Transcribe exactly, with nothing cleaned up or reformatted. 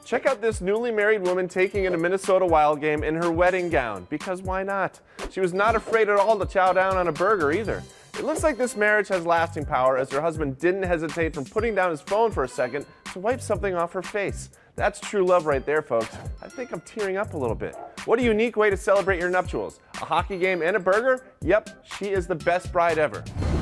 Check out this newly married woman taking in a Minnesota Wild game in her wedding gown, because why not? She was not afraid at all to chow down on a burger either. It looks like this marriage has lasting power, as her husband didn't hesitate from putting down his phone for a second to wipe something off her face. That's true love right there, folks. I think I'm tearing up a little bit. What a unique way to celebrate your nuptials. A hockey game and a burger? Yep, she is the best bride ever.